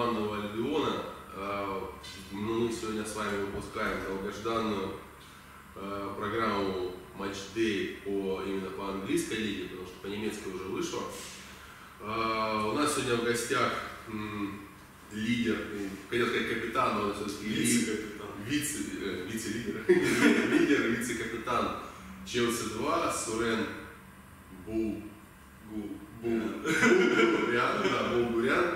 командного Альбиона. Мы сегодня с вами выпускаем долгожданную программу Match Day именно по английской лиге, потому что по немецкой уже вышло. У нас сегодня в гостях лидер, хотел сказать капитан, но все-таки вице-лидер, вице-капитан Челси 2, Сурен Булгурян.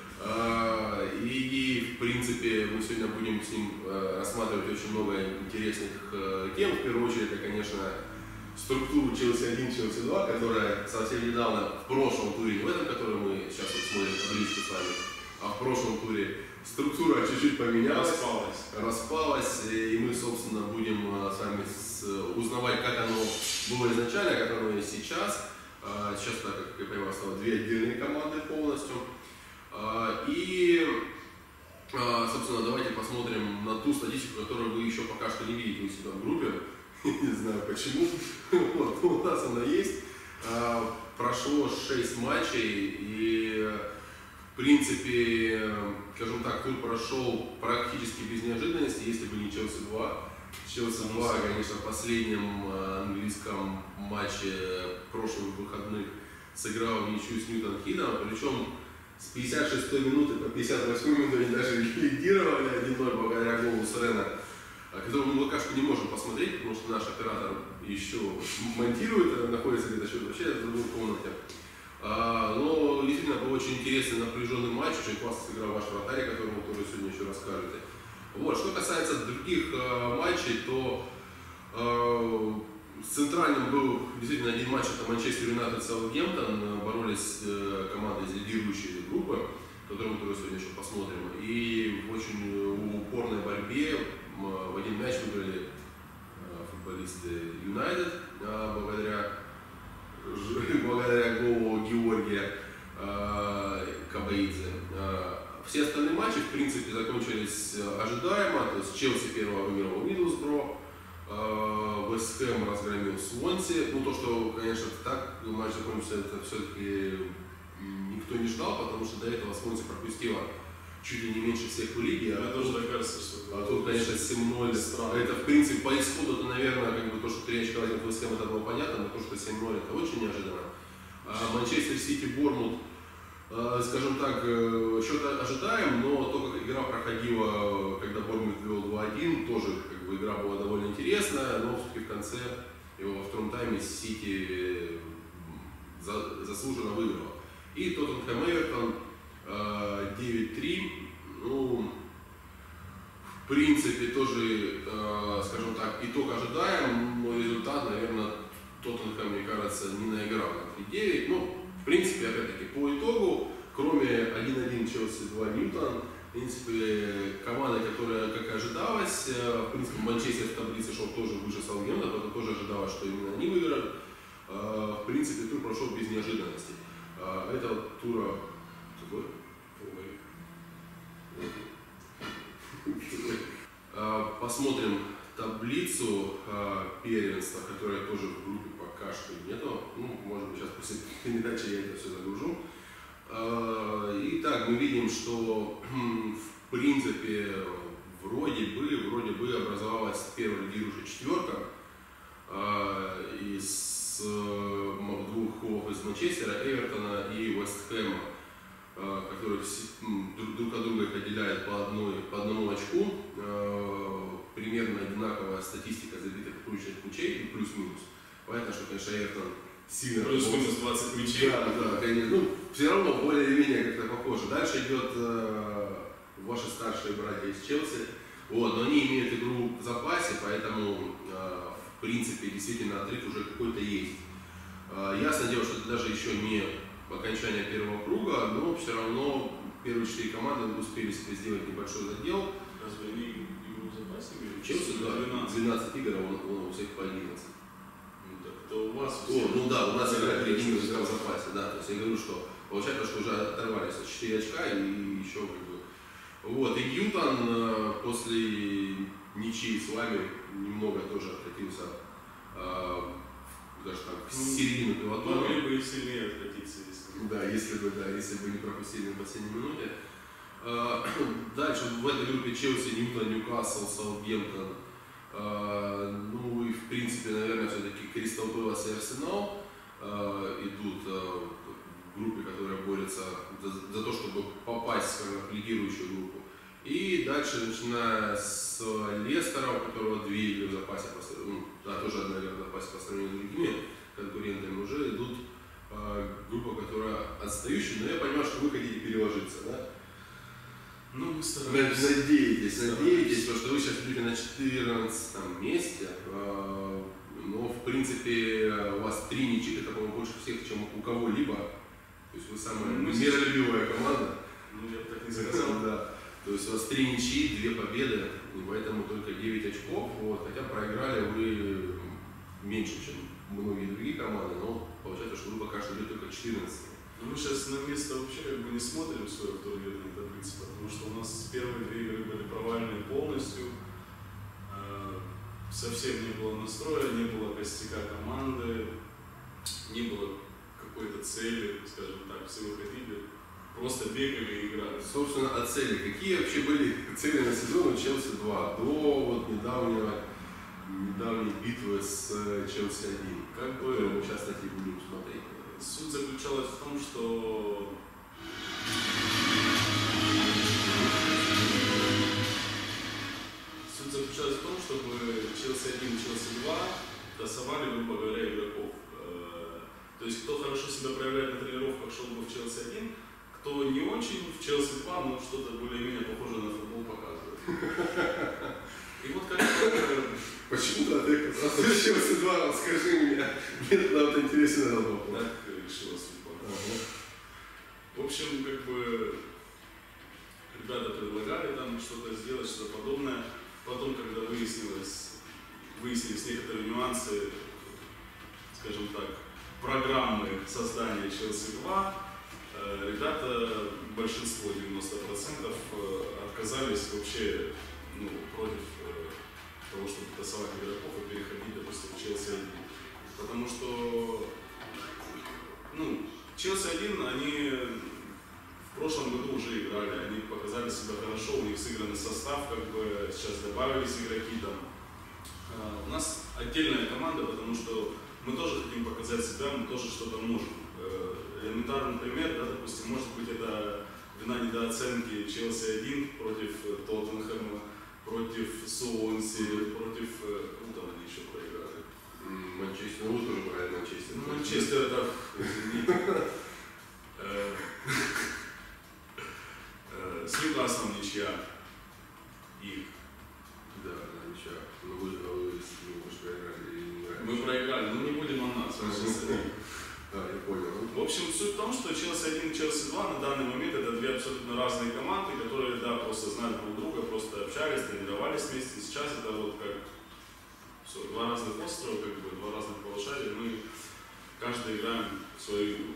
И в принципе мы сегодня будем с ним рассматривать очень много интересных тем. В первую очередь, это, конечно, структуру Челси 1, Челси 2, которая совсем недавно в прошлом туре, не в этом, который мы сейчас вот смотрим табличку с вами, а в прошлом туре структура чуть-чуть поменялась, распалась, и мы, собственно, будем с вами узнавать, как оно было изначально, как оно есть сейчас. Сейчас, так как я понимаю, стало две отдельные команды полностью. И, собственно, давайте посмотрим на ту статистику, которую вы еще пока что не видите у себя в группе. Не знаю почему. Вот, у нас она есть. Прошло 6 матчей, и в принципе, скажем так, тур прошел практически без неожиданности, если бы не Челси 2. Челси 2, конечно, в последнем английском матче прошлых выходных сыграл ничью с Ньютон-Хидом, причем с 56-й минуты по 58-й минуту они даже лидировали 1-0 благодаря голу Сурена, которого мы пока что не можем посмотреть, потому что наш оператор еще монтирует, находится где-то вообще в другой комнате. Но действительно был очень интересный напряженный матч, очень классно сыграл ваш вратарь, о котором вы тоже сегодня еще расскажете. Вот. Что касается других матчей, то центральным был действительно один матч, это Манчестер Юнайтед Саутгемптон, боролись команды из лидирующей группы, которую мы тоже сегодня еще посмотрим. И в очень упорной борьбе в один мяч выиграли футболисты Юнайтед благодаря голу Георгия Кабаидзе. Все остальные матчи, в принципе, закончились ожидаемо. То есть Челси первого выиграл Мидлсбро, Вест Хэм разгромил Свонси. Ну, то, что, конечно, так матч закончился, это все-таки никто не ждал, потому что до этого Свонси пропустила чуть ли не меньше всех в лиге. Мне тоже так кажется, что тут, конечно, 7-0. Это, в принципе, по исходу, это, наверное, как бы то, что 3 очка возьмет Вест Хэм, это было понятно, но то, что 7-0, это очень неожиданно. Манчестер Сити, Борнмут, скажем так, счет ожидаем, но то, как игра проходила, когда Борнмут вел 2-1, тоже как бы игра была довольно интересная, но все-таки в конце его во втором тайме Сити заслуженно выиграл. И Тоттенхэм Эвертон 9-3, ну, в принципе, тоже, скажем так, итог ожидаем, но результат, наверное, Тоттенхэм, мне кажется, не наиграл на 3-9. Ну, в принципе, опять-таки, по итогу, кроме 1-1 Челси 2 Ньютон, в принципе, команда, которая, как и ожидалось, в принципе, Манчестер в таблице шел тоже выше Саутгемптона, поэтому тоже ожидалось, что именно они выиграют. В принципе, тур прошел без неожиданностей. Этого тура... Какой? Посмотрим таблицу первенства, которая тоже в группе пока что нету. Ну, может быть, сейчас после передачи я это все загружу. Итак, мы видим, что в принципе вроде бы образовалась первая лидирующая четверка из двух клубов из Манчестера, Эвертона и Вест Хэма, которые друг от друга их отделяют по одному очку. Примерно одинаковая статистика забитых и полученных мячей и плюс-минус. Понятно, что, конечно, Эвертон сильно... Плюс-минус 20 мячей. Да, конечно. Ну, все равно более или менее как-то похоже. Дальше идет ваши старшие братья из Челси. Вот, но они имеют игру в запасе, поэтому, в принципе, действительно отрыв уже какой-то есть. Ясно дело, что это даже еще не окончание первого круга, но все равно первые 4 команды успели себе сделать небольшой задел. Разве они игру в запасе? Челси, да, 12 игр, а у всех по 11. Ну так это у вас ну да, у нас игра перед ними в запасе, да. То есть я говорю, что получается, что уже оторвались 4 очка и еще как бы. Вот, и Ньютон после ничьи с вами немного тоже откатился даже так, в середину пилотона. Могли бы и сильнее откатиться, если бы. Да, если бы не пропустили на последней минуте. Дальше в этой группе Челси, Ньютон, Ньюкасл, Саутгемптон. Ну и в принципе, наверное, все-таки Кристал Пэлас и Арсенал идут в группе, которая борется за то, чтобы попасть в лидирующую группу. И дальше, начиная с Лестера, у которого 2 игры в запасе, тоже 1 игра в запасе по сравнению с другими конкурентами, уже идут группа, которая отстающая, но я понимаю, что вы хотите переложиться, да? Ну, мы стараемся. Надеетесь, потому что вы сейчас идете на 14 месте, но в принципе у вас 3 ничьих, это, по-моему, больше всех, чем у кого-либо. То есть вы самая миролюбивая команда. Ну, я бы так не сказал. Да. То есть у вас 3 ничьи, 2 победы, и поэтому только 9 очков. Вот. Хотя проиграли вы меньше, чем многие другие команды, но получается, что вы пока что идете только 14. Мы сейчас на место вообще как бы не смотрим свою турнирную таблицу, потому что у нас первые 2 игры были провальные полностью. Совсем не было настроя, не было костяка команды, не было какой-то цели, скажем так, все выходили, просто бегали и играли. Собственно, о цели. Какие вообще были цели на сезон у Челси 2 до вот недавней битвы с Челси 1, которую мы сейчас таки будем смотреть? Суть заключалась в том, что чтобы Челси 1 и Челси 2 тасовали, грубо говоря, игроков. То есть кто хорошо себя проявляет на тренировках, шел бы в Челси 1, кто не очень, в Челси 2, но что-то более-менее похожее на футбол показывает. И вот как почему-то ты оказался в Челси 2, скажи мне, мне тогда вот интересен этот вопрос. Так решила судьба. В общем, как бы ребята предлагали там что-то сделать, что-то подобное. Потом, когда выяснились некоторые нюансы, скажем так, программы создания Челси 2, ребята, большинство, 90%, отказались вообще против того, чтобы тасовать игроков и переходить, допустим, в Челси 1. Потому что Челси 1, они в прошлом году уже играли, они показали себя хорошо, у них сыгранный состав, как бы сейчас добавились игроки там. У нас отдельная команда, потому что мы тоже хотим показать себя, мы тоже что-то можем. Элементарный пример, да, допустим, может быть, это вина недооценки Челси 1 против Тоттенхэма, против Суонси, против там они еще проиграли. Манчестер, вы тоже проиграли Манчестер. Манчестер, да, извините. С Ньюкаслом ничья. Их. Да, ничья. Но вы проиграли. Мы проиграли, но не будем о нас. Да, я понял. В общем, суть в том, что Челси 1 и Челси 2 на данный момент это 2 абсолютно разные команды, которые, да, просто знают друг друга, просто общались, тренировались вместе. Сейчас это вот как 2 разных острова, как бы 2 разных полушария, мы каждый играем в свою игру.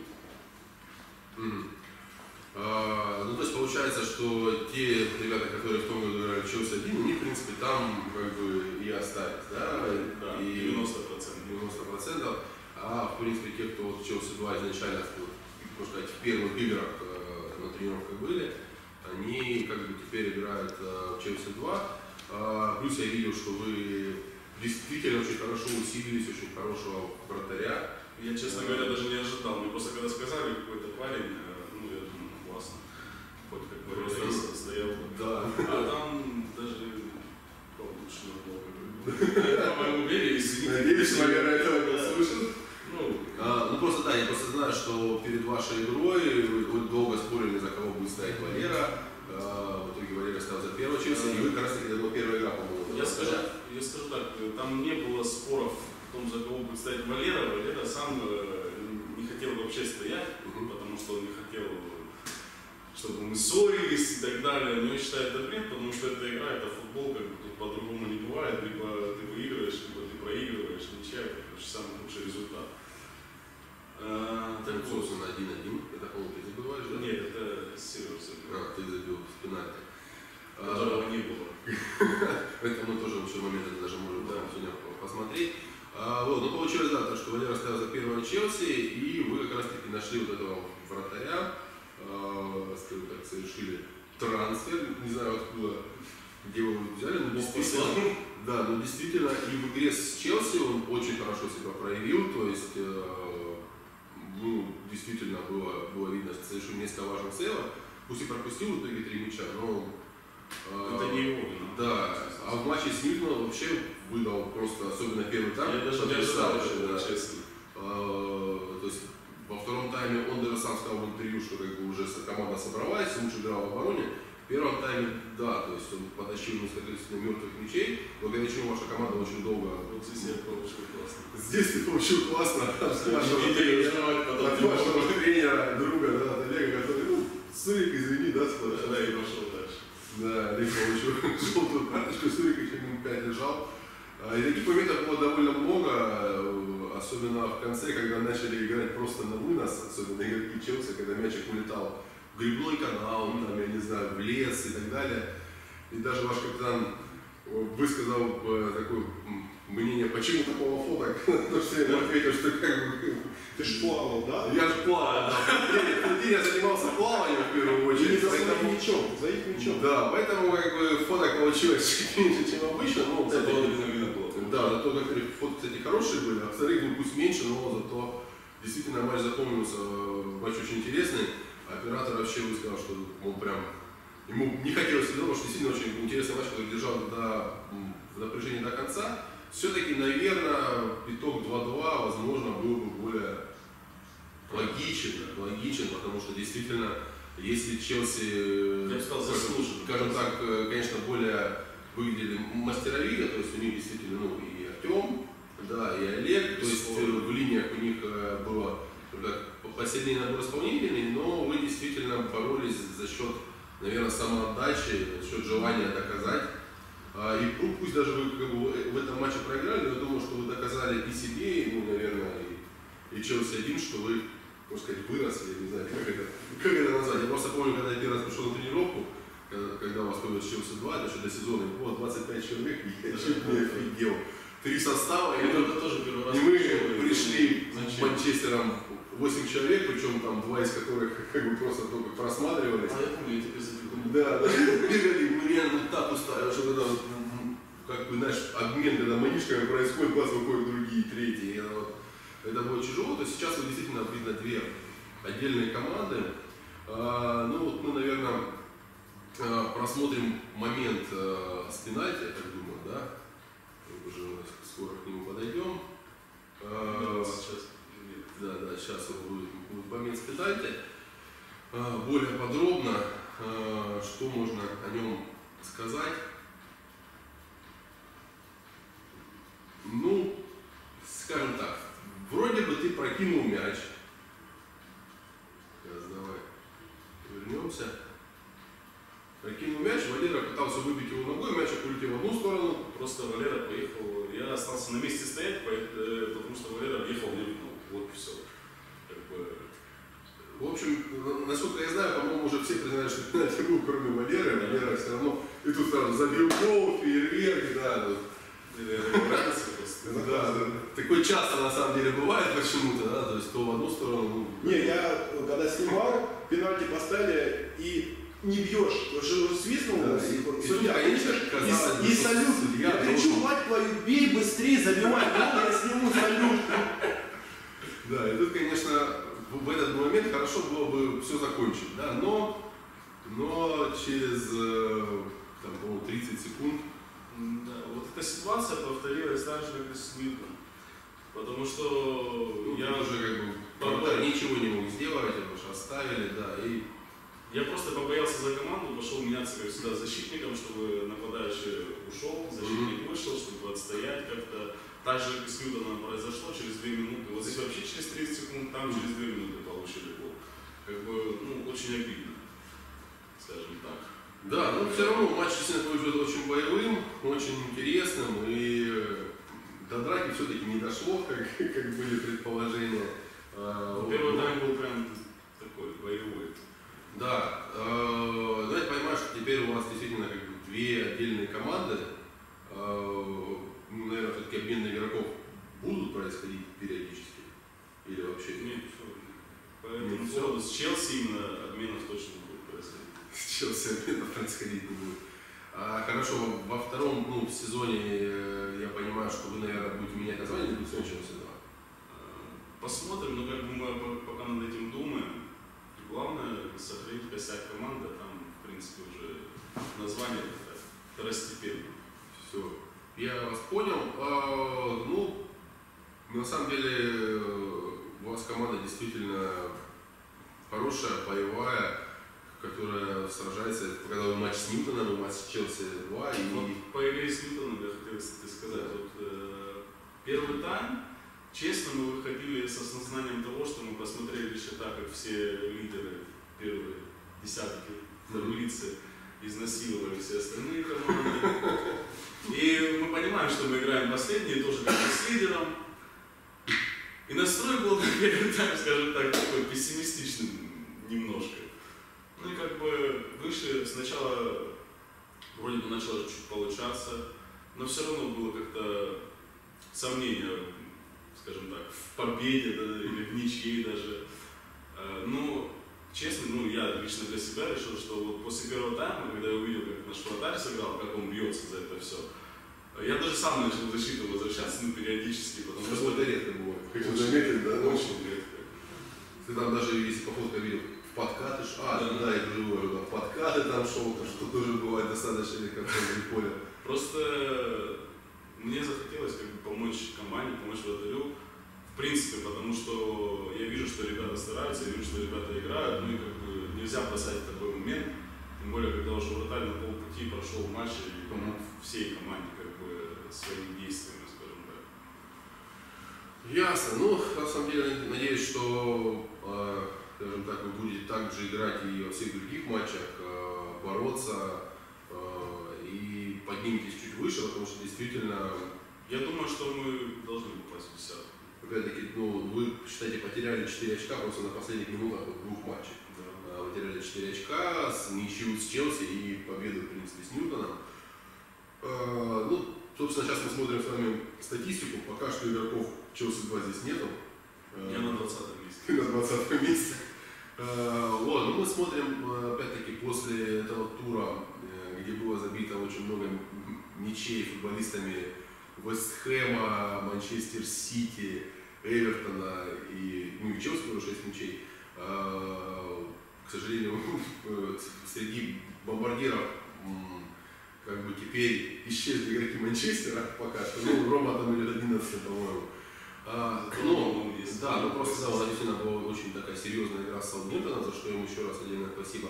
То есть получается, что те ребята, которые в том году играли в Челси 1, они, в принципе, там как бы и остались, да? Да, и 90%. 90%. А, в принципе, те, кто в Челси 2 изначально, можно сказать, в первых играх на тренировках были, они как бы теперь играют в Челси 2. Плюс я видел, что вы действительно очень хорошо усилились, очень хорошего вратаря. Я, честно говоря, даже не ожидал. Мне просто когда сказали, какой-то парень, я думаю, классно. Хоть как бы реалист стоял. Да. А там даже получше намного. Я, по-моему, уверен, извините. Надеюсь, наверное, этого не слышал. Просто да, я просто знаю, что перед вашей игрой вы долго спорили, за кого будет стоять Валера. В итоге Валера стал за первого Челси, и вы как раз таки, это была первая игра, по-моему. Я скажу так, там не было споров в том, за кого будет стоять Валера. Валера сам не хотел вообще стоять, потому что он не хотел, чтобы мы ссорились и так далее. Но я считаю, это бред, потому что эта игра, это футбол, как бы тут по-другому не бывает. Либо ты выигрываешь, либо ты проигрываешь. Ничья, это самый лучший результат. Так, собственно, 1-1. Это, по-моему, ты забываешь, да? Нет, это Север забил. Ты забил в пенальти. Которого не было. Это мы тоже в момент даже можем сегодня посмотреть. Ну, получилось, да, то, что Валера стоял за первого Челси, и вы как раз таки нашли вот этого вратаря, скажем так, совершили трансфер, не знаю откуда, где вы его взяли, но действительно, да, но действительно и в игре с Челси он очень хорошо себя проявил, то есть ну, действительно было видно, что совершил несколько важных сейвов, пусть и пропустил в итоге 3 мяча, но это не его вина. да, а в матче с Ньютоном вообще выдал просто, особенно первый тайм. Я даже не ожидал, да. честно. То есть во втором тайме он даже сам сказал в интервью, что как бы уже команда собралась, лучше играл в обороне. В первом тайме, да, то есть он потащил несколько мертвых мячей, благодаря чему ваша команда очень долго... Вот здесь я получил классно. Здесь ты получил классно от вашего тренера, друга, да, от Олега, который, ну, Сурик, извини, да, сказал. Да, и пошел дальше. Да, Олег получил желтую карточку, Сурик еще минут 5 лежал. И таких моментов было довольно много, особенно в конце, когда начали играть просто на вынос, особенно игроки Челси, когда мячик улетал в грибной канал, там, я не знаю, в лес и так далее. И даже ваш капитан высказал такое мнение, почему такого фото, потому что я ответил, что как бы... Ты ж плавал, да? Я же плавал, да. В тот день я занимался плаванием в первую очередь. За их мячом. Да, поэтому как бы фоток получилось чуть меньше, чем обычно. Но, Это было видно было. да, зато некоторые фотки, кстати, хорошие были, а вторых, ну пусть меньше, но зато действительно матч запомнился, матч очень интересный. Оператор вообще высказал, что он прям, ему не хотелось видеть, потому что действительно очень интересный матч, который держал в напряжении до конца. Все-таки, наверное, итог 2-2, возможно, был бы более логичен, потому что действительно, если Челси, я бы сказал, заслуженно, скажем так, конечно, более выглядели мастеровито, то есть у них действительно, ну, и Артем, да, и Олег, то есть в линиях у них было посильнее набор исполнителей, но вы действительно боролись за счет, наверное, самоотдачи, за счет желания доказать. И пусть даже вы как бы, в этом матче проиграли, но я думаю, что вы доказали и себе, и, ну, наверное, и Челси один, что вы, можно сказать, выросли, я не знаю, как это назвать. Я просто помню, когда я первый раз пришел на тренировку, когда у вас появилось Челси 2, это еще до сезона, было 25 человек, и я чуть не офигел. 3 состава, и мы пришли с Манчестером 8 человек, причем там 2 из которых как бы просто только просматривались. А я помню, я тебе запомнил. Да, бегали, мне вот так устали, что когда вот, как бы, знаешь, обмен, когда манишками происходит, класс выходят другие, третьи. Это было тяжело, то есть сейчас вот действительно видно 2 отдельные команды. Ну вот мы, наверное, просмотрим момент с пенальти, я так думаю, да? Уже скоро к нему подойдем. Да, сейчас будет момент с пенальти. Более подробно, что можно о нем сказать. Ну, скажем так, вроде бы ты прокинул мяч. Сейчас давай вернемся. Прокинул мяч, Валера пытался выбить его ногой, мяч улетел в одну сторону. Просто Валера поехал, я остался на месте стоять, потому что Валера въехал мне в ногу. Вот и все. Как бы... В общем, насколько я знаю, по-моему, уже все признают, что пенальти был, кроме Валеры. Валера все равно, и тут сразу забил гол, фейерверк, да. Да, такое часто на самом деле бывает почему-то, да, то есть то в одну сторону. Не, я когда снимал, пенальти поставили и не бьешь, потому что уже свистнул, да, судья, и салют. Я кричу, мать твою, бей быстрее, забивай гол, я сниму салют. Да, и тут, конечно, в этот момент хорошо было бы все закончить, да, но через, там, по-моему, 30 секунд. Да, вот эта ситуация повторилась так же, как и с Ньютоном. Потому что я уже как бы ничего не мог сделать, его же оставили, да, и я просто побоялся за команду, пошел меняться, как всегда, защитником, чтобы нападающий ушел, защитник вышел, чтобы отстоять как-то. Так же, как и с Ньютоном произошло, через 2 минуты. Вот здесь вообще через 30 секунд, там через 2 минуты получили гол. Как бы, ну, очень обидно, скажем так. Да, но все равно матч действительно получился очень боевым, очень интересным, и до драки все-таки не дошло, как были предположения. Первый тайм был прям такой боевой. Да, давайте понимаем, что теперь у вас действительно как бы 2 отдельные команды. Наверное, все-таки обмены игроков будут происходить периодически? Или вообще? Нет, по этому поводу с Челси именно обменов точно будет происходить. с Челси это происходить не будет. Хорошо, во втором сезоне я понимаю, что вы, наверное, будете менять название дивизиона Челси 2. Посмотрим, но как бы мы пока над этим думаем. Главное сохранить косяк команды, там, в принципе, уже название второстепенно. Все, я вас понял. На самом деле, у вас команда действительно хорошая, боевая, которая сражается, когда вы матч с Ньютоном, матч с Челси 2. Вот по игре с Ньютоном я хотел сказать, первый тайм, честно, мы выходили с осознанием того, что мы посмотрели счета, как все лидеры первой десятки таблицы изнасиловали все остальные команды. И мы понимаем, что мы играем последние, тоже как с лидером. И настрой был на первый тайм, скажем так, такой пессимистичный немножко. Ну и как бы вышли, сначала вроде бы начало чуть получаться, но все равно было как-то сомнение, скажем так, в победе, да, или в ничьей даже. Ну, честно, я лично для себя решил, что вот после первого тайма, когда я увидел, как наш вратарь сыграл, как он бьется за это все, я даже сам начал в защиту возвращаться, периодически, потому что... Это редко бывает. Хочу заметить, да? Очень редко. Ты там даже, если походка видел, в подкаты, да, я живу, в подкаты там шел, что тоже бывает достаточно редко в поле. Просто мне захотелось как бы помочь команде, помочь вратарю, в принципе, потому что я вижу, что ребята стараются, я вижу, что ребята играют, ну и как бы нельзя бросать в такой момент, тем более, когда уже вратарь на полпути прошел матч и помог всей команде как бы своими действиями, скажем так. Ясно. На самом деле, надеюсь, что, скажем так, вы будете также играть и во всех других матчах, бороться и подниметесь чуть выше, потому что действительно... Я думаю, что мы должны попасть в десятку. Опять-таки, вы, считайте, потеряли 4 очка просто на последних минутах двух матчей. Да. Вы потеряли 4 очка, ничью с Челси и победу, в принципе, с Ньютоном. Собственно, сейчас мы смотрим с вами статистику. Пока что игроков Челси 2 здесь нету. Я на 20-м месте. Ты на 20-м месте. Мы смотрим, опять-таки, после этого тура, где было забито очень много мячей футболистами Вест Хэма, Манчестер Сити, Эвертона и Челси было 6 мячей. К сожалению, среди бомбардиров как бы теперь исчезли игроки Манчестера пока что. Рома там идет 11, по-моему. Просто у нас действительно была очень такая серьезная игра с Саутгемптоном, за что ему еще раз отдельное спасибо.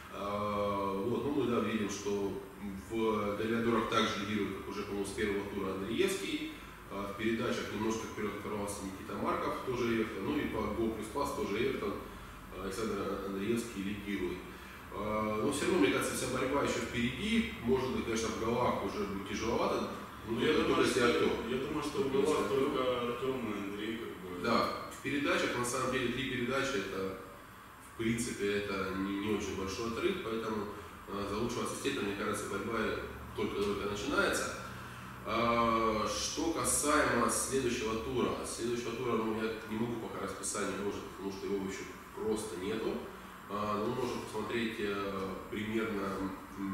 Мы видим, что в Галиадорах также лидирует, как уже, по-моему, с первого тура Андреевский. В передачах немножко вперед оторвался Никита Марков, тоже Эвертон. И по гол плюс пас тоже Эвертон. Александр Андреевский лидирует. Но все равно, мне кажется, вся борьба еще впереди. Может быть, конечно, в голах уже будет тяжеловато. Я думаю, что в голах только Артем и Андрей. Да, в передачах, на самом деле, 3 передачи, это, в принципе, это не очень большой отрыв, поэтому за лучшего ассистента, мне кажется, борьба только начинается. Что касаемо следующего тура, я не могу пока расписание выложить, потому что его еще просто нету. Но можно посмотреть примерно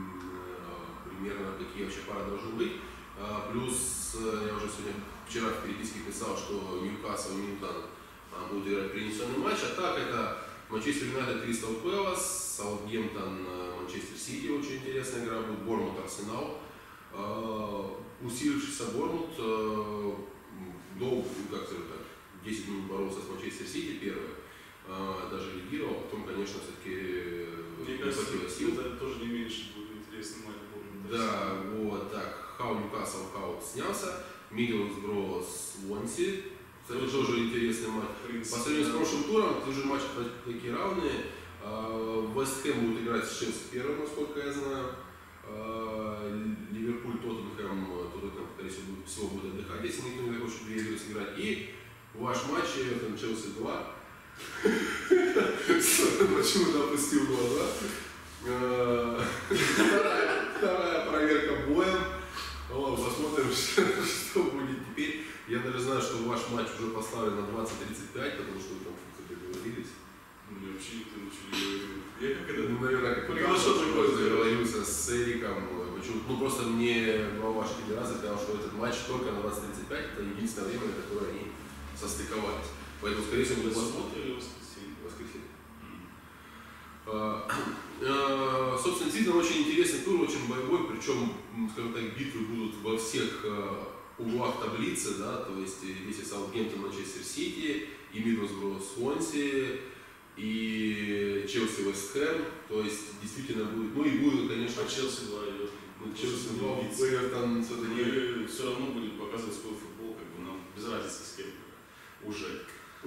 какие вообще пары должны быть. Плюс я уже вчера в переписке писал, что Ньюкасл и Ньютон будут играть перенесенный матч. А так это Манчестер Юнайтед, Кристал Пэлас, Саутгемптон, Манчестер Сити, очень интересная игра будет, Борнмут, Арсенал. Усилившийся Борнмут 10 минут боролся с Манчестер Сити первое, даже лидировал, потом, конечно, все-таки мне кажется, это тоже не меньше будет интересный матч. Да, вот так. Ньюкасл снялся, Миддлсбро с Уонси. Кстати, тоже интересный матч. По сравнению с прошлым туром, тоже матчи такие равные. Вест Хэм будет играть с Челси первым, насколько я знаю. Ливерпуль, Тоттенхэм, скорее всего, будет отдыхать, если никто не захочет 2 игры сыграть. И ваш матч Эвертон Челси 2. Почему-то опустил глаза. Вторая проверка боем. Посмотрим, что будет теперь. Я даже знаю, что ваш матч уже поставлен на 20:35, потому что вы там договорились. Вообще никто ничего не говорил. Я как это? Ну, наверное, как договорился с Эриком. Ну, просто мне глава федерации сказал, что этот матч только на 20:35, это единственное время, на которое они состыковались. Поэтому, скорее всего, будет суббота или воскресенье? Воскресенье. Собственно, действительно очень интересный тур, очень боевой, причем, скажем так, битвы будут во всех углах таблицы, да, то есть здесь и Саутгемптон, Манчестер Сити, и Миддлсброу, Свонси, и Челси, Вест Хэм, то есть действительно будет, ну и будет, конечно, Челси 2 идет. Челси 2, Эвертон, мы все равно будем показывать свой футбол, как бы нам без разницы с кем. Уже.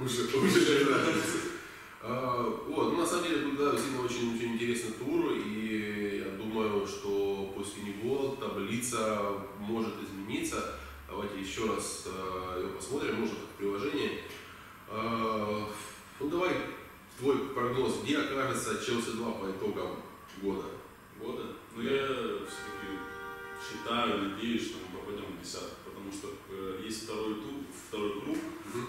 Вот, ну, на самом деле, да, действительно очень интересный тур, и я думаю, что после него таблица может измениться. Давайте еще раз ее посмотрим, может, в приложении. Ну, давай твой прогноз, где окажется Челси 2 по итогам года? Ну, я все-таки считаю, надеюсь, что мы попадем в десятку, потому что есть второй круг.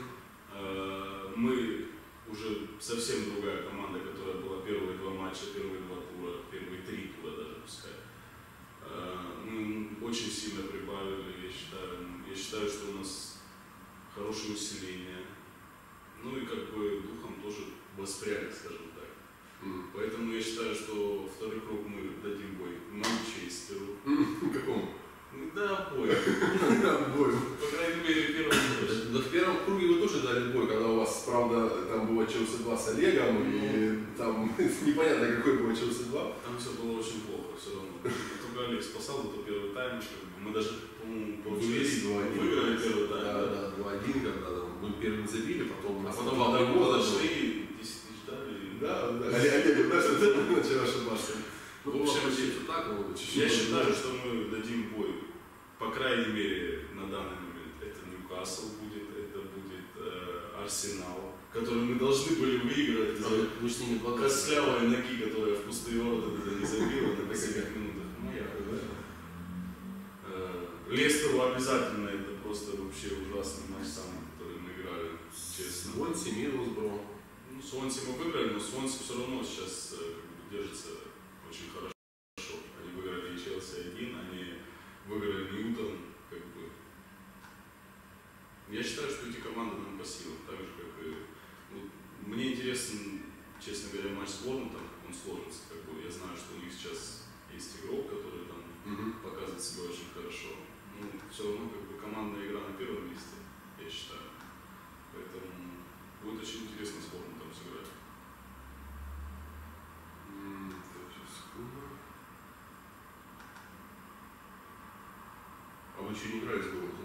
Мы уже совсем другая команда, которая была первые 2 матча, первые 2 тура, первые 3 тура даже пускай. Мы очень сильно прибавили, я считаю, что у нас хорошее усиление. Ну и как бы духом тоже воспряли, скажем так. Поэтому я считаю, что второй круг мы дадим бой Манчестеру. Какому? Да, бой. Бой. По крайней мере, первый точно. Да в первом круге вы тоже дали бой, когда у вас, правда, там было Челси 2 с Олегом, и там непонятно, какой был Челси 2. Там все было очень плохо, все равно. Только Олег спасал, это первый тайм. Мы даже, по-моему, выиграли первый тайм. Да, 2-1, когда мы первым забили, потом а потом 2 года шли, 10 тысяч дали. Да, Олег, да, что ты начал ошибаться. В общем, я считаю, что мы дадим бой. По крайней мере, на данный момент это Ньюкасл будет, это будет Арсенал, который мы должны были выиграть из-за костлявой ноги, которая в пустые ворота не забила на последних минутах. Лестеру обязательно, это просто вообще ужасный матч самый, который мы играли, честно. Свонси, Миддлсброу. Ну, Свонси мы выиграли, но Свонси все равно сейчас держится очень хорошо. Они выиграли и Челси 1, они выиграли Ньютон, как бы. Я считаю, что эти команды нам по силам, так же, как и... Ну, мне интересен, честно говоря, матч с Борнмутом, как он сложится. Как бы, я знаю, что у них сейчас есть игрок, который там показывает себя очень хорошо. Ну, все равно, как бы, командная игра на первом месте, я считаю. Поэтому будет очень интересно с Борнмутом сыграть. А вы еще не играли с Борнмутом?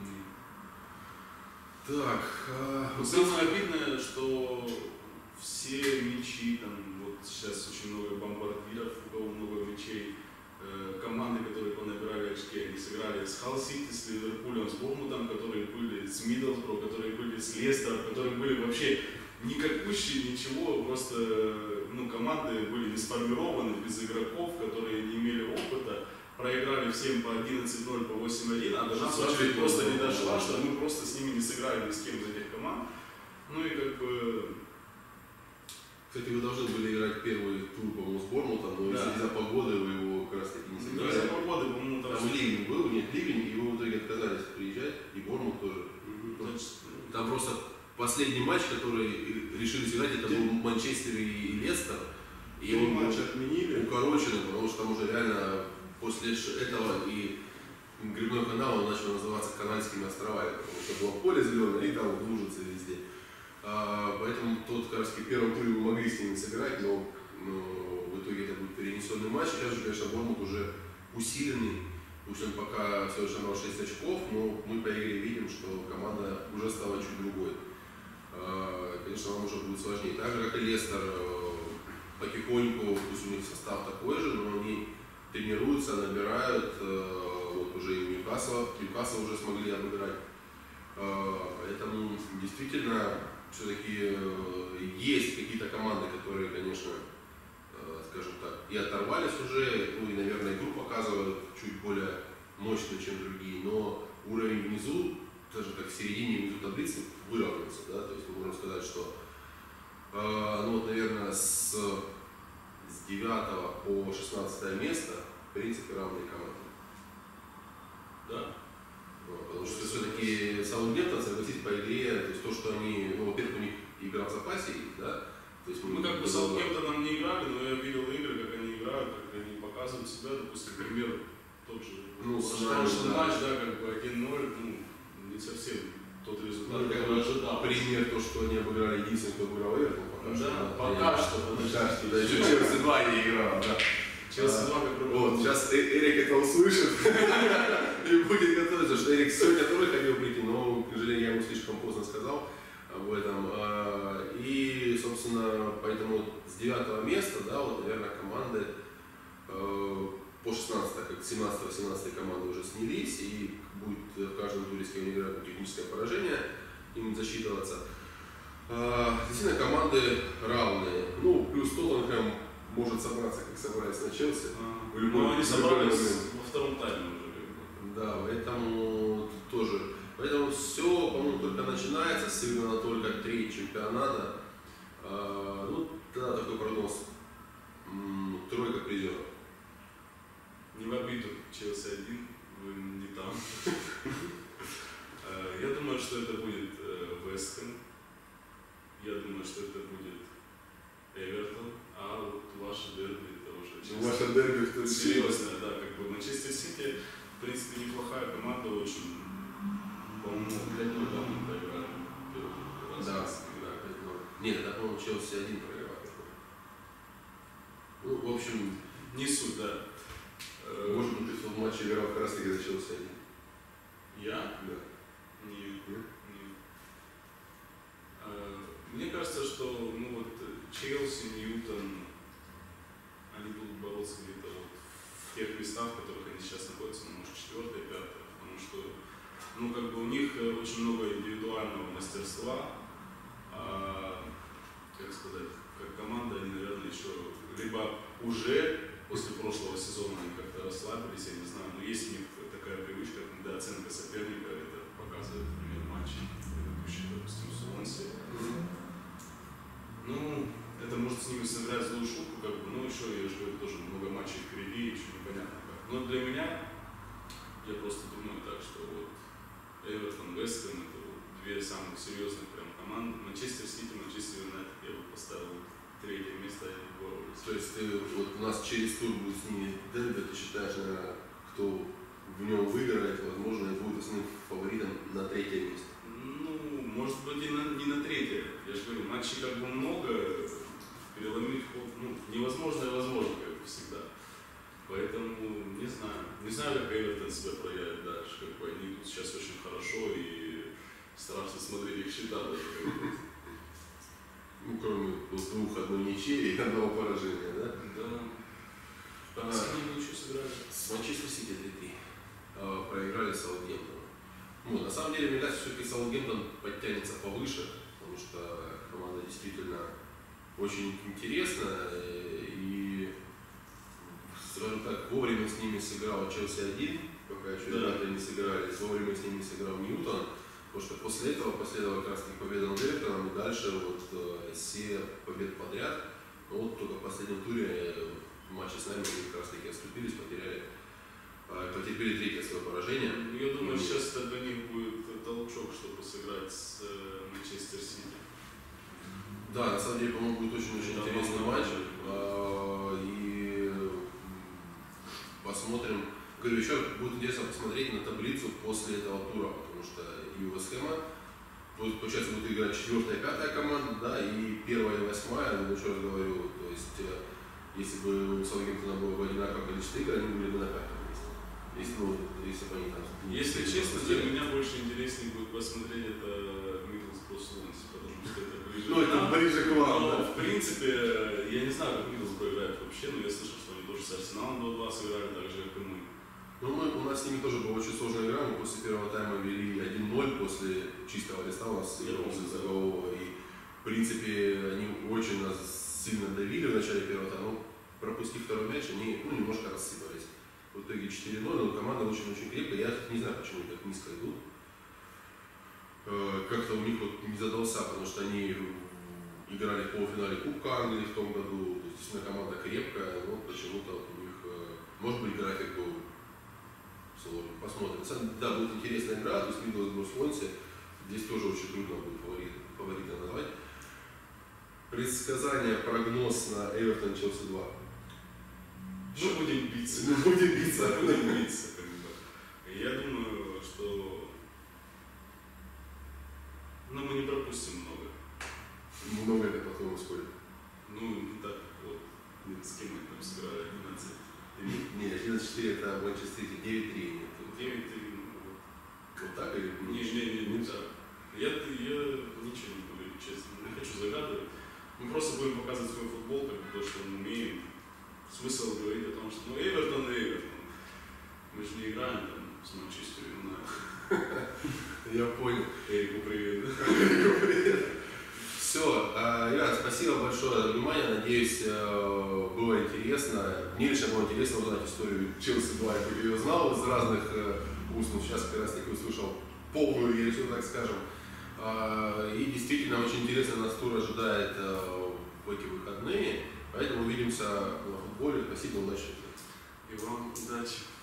Так, самое обидное, что все мячи, там, вот сейчас очень много бомбардиров, у кого много мячей, команды, которые понабирали очки, они сыграли с Халл Сити, с Ливерпулем, с Борнмутом, которые были с Миддлсброу, которые были с Лестером, которые были вообще никакущие, ничего, просто ну, команды были не сформированы, без игроков, которые не имели опыта. Проиграли всем по 11-0, по 8-1, а до нас очередь просто не дошла, что мы просто с ними не сыграли ни с кем из этих команд. Ну и как бы... Кстати, вы должны были играть первый тур, по-моему, с Борнмутом, но из-за погоды вы его как раз таки не сыграли. Из-за погоды, по-моему, там ливень был, нет, ливень, и вы в итоге отказались приезжать, и Борнмут тоже. Там просто последний матч, который решили сыграть, это был Манчестер и Лестер. И он матч отменили. Укороченный, потому что там уже реально после этого и грибной канал он начал называться Канальскими островами, потому что было поле зеленое и там лужицы везде. Поэтому тот, как раз, в первом туре мы могли с ними сыграть, но в итоге это будет перенесенный матч. Сейчас же, конечно, Борнмут уже усиленный, пусть он пока всего лишь набрал 6 очков, но мы по игре видим, что команда уже стала чуть другой. Конечно, вам уже будет сложнее. Так же, как и Лестер, потихоньку, пусть у них состав такой же, но они тренируются, набирают, вот уже и Ньюкасл уже смогли обыграть. Поэтому действительно все-таки есть какие-то команды, которые, конечно, скажем так, и оторвались уже, ну и, наверное, игру показывают чуть более мощную, чем другие, но уровень внизу, даже как в середине внизу таблицы, выровнялся, да, то есть мы можем сказать, что, ну вот, наверное, с с 9 по 16 место, в принципе, равные команды. Да. Потому что все-таки Саутгемптон, согласитесь, по игре, то есть то, что они, ну, во-первых, у них игра в запасе есть, да? То есть мы как бы с Саутгемптоном не играли, но я видел игры, как они играют, как они показывают себя, допустим, пример тот же. Ну, прошлый матч, да, как бы 1-0, ну, не совсем тот результат, ну, который ожидал. Пример то, что они обыграли единственный, кто обыграл Эвертон, пока что. Да, пока что. Да, еще Челси 2 не играл, да. Челси 2 как бы. Вот, сейчас Эрик это услышит и будет готовиться, что Эрик сегодня тоже хотел прийти, но, к сожалению, я ему слишком поздно сказал об этом. И, собственно, поэтому с 9 места, да, вот, наверное, команды по 16, так как 17-18 команды уже снялись, и будет в каждом туре, с кем они играют, будет техническое поражение, им засчитываться. Действительно, команды равные. Ну, плюс Тоттенхэм может собраться, как собрались на Челси. Но они собрались во втором тайме уже. Да, поэтому тоже. Поэтому все, по-моему, только начинается, сыграно только 3 чемпионата. Ну, тогда такой прогноз. Тройка призеров. Не в обиду, Челси 1, вы не там. Я думаю, что это будет Вест Хэм. Я думаю, что это будет Эвертон. А вот ваше дерби это уже Ваше дерби, кто серьезное, да, как бы Манчестер Сити, в принципе, неплохая команда, очень, по-моему, 5-0, да, мы проиграли первый раз. Да, 5-0. Нет, это, по-моему, Челси 1 проиграл. Ну, в общем, не суть, да. Может быть, ты в том матче играл как раз таки за Челси 1. Я? Да. Нет. Мне кажется, что ну вот Челси, Ньютон, они будут бороться где-то вот в тех местах, в которых они сейчас находятся, ну, может, 4-е, 5-е, потому что ну, как бы у них очень много индивидуального мастерства, как сказать, как команда, они, наверное, еще либо уже после прошлого сезона они как-то расслабились, я не знаю, но есть у них такая привычка, когда оценка соперника, это показывает, например, матчи, предыдущие, допустим, Суонси. Ну, это может с ними сыграть злую шутку, как бы, ну еще, я же говорю, тоже много матчей впереди, еще непонятно как. Но для меня, я просто думаю так, что вот Эвертон, Вест Хэм, это вот две самых серьезных прям команды. Манчестер Сити, Манчестер Юнайтед я бы поставил 3-е место, они боролись. То есть ты, вот у нас через тур будет с ними дерби, ты считаешь, наверное, кто в нем выиграет, возможно, и будет основным фаворитом на 3-е место? Ну, может быть, и не на 3-е. Я же говорю, матчей как бы много, переломить ход, ну, невозможно и возможно, как бы всегда. Поэтому не знаю. Не знаю, как Эвертон себя проявит дальше. Как бы они идут сейчас очень хорошо и страшно смотреть их счета даже. Ну, кроме 2 ничьей и 1 поражения, да? Да. С кем еще сыграли? С Манчестер Сити 3-3. Проиграли Саутгемптону. Ну, на самом деле, мне кажется, все-таки Саутгемптон подтянется повыше, потому что команда действительно очень интересная. И, скажем так, вовремя с ними сыграл Челси 1, пока еще ребята не сыгрались, вовремя с ними сыграл Ньютон. Потому что после этого последовала как раз таки победа над Эвертоном, и дальше вот все победы подряд. Но вот только в последнем туре в матче с нами как раз таки отступились, потерпели 3-е свое поражение. Я думаю, сейчас это для них будет толчок, чтобы сыграть с Манчестер Сити. Да, на самом деле, по-моему, будет очень-очень интересный матч. И посмотрим. Говорю, еще будет интересно посмотреть на таблицу после этого тура, потому что и у Вест Хэма, получается, будет играть 4-я, 5-я команда, да, и 1-я и 8-я, но еще раз говорю, то есть, если бы у Саутгемптона было бы одинаковое количество игр, они были бы на 5-м месте. Если бы они там... Если честно, для меня больше интереснее будет посмотреть это Миддлсброу Суонси, потому что это ближе. Ну, это ближе к вам, но, да. в принципе, я не знаю, как Миддлсброу играет вообще, но я слышал, что они тоже с Арсеналом 2-2 сыграли, так же, как и мы. Ну, у нас с ними тоже была очень сложная игра, мы после первого тайма вели 1-0, после чистого листа у нас после заголового, и в принципе они очень нас сильно давили в начале первого тайма, но пропустив второй мяч, они немножко рассыпались. В итоге 4-0, но команда очень-очень крепкая, я не знаю, почему они так низко идут. Как-то у них вот не задался, потому что они играли в полуфинале Кубка Англии в том году, действительно команда крепкая, но почему-то у них, может быть, график был сложный. Посмотрим. На самом деле, да, будет интересная игра, то есть Миддлсброу Свонси. Здесь тоже очень трудно будет фаворита назвать. Предсказание, прогноз на Эвертон Челси 2. Ну, будем биться. Будем биться. Будем биться. Я думаю, что мы не пропустим много. Много это потом сколько? Ну, не так вот. С кем мы там сыграли? 11. Не, 11-4 это Манчестер Сити, 9-3. 9-3. Вот так или не так. Я ничего не буду, честно. Не хочу загадывать. Мы просто будем показывать свой футбол, как то, что мы умеем. Смысл говорить о том, что Эвертон и Эвертон. Мы же не играем там с Манчестер Юнайтед. Я понял. Эрику привет. Все, ребят, спасибо большое за внимание. Надеюсь, было интересно. Мне лично было интересно узнать историю Челси 2, я ее знал из разных уст, но сейчас как раз таки услышал полную версию, так скажем. И действительно очень интересно нас тур ожидает в эти выходные. Поэтому увидимся на футболе. Спасибо, удачи. И вам удачи.